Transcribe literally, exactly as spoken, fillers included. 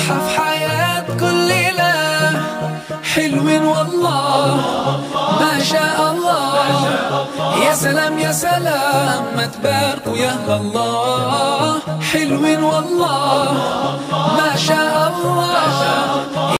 فرحة في حياة كل ليلة، حلوين والله ما شاء الله. يا سلام يا سلام ما تباركوا يا أهل الله، حلوين والله ما شاء الله.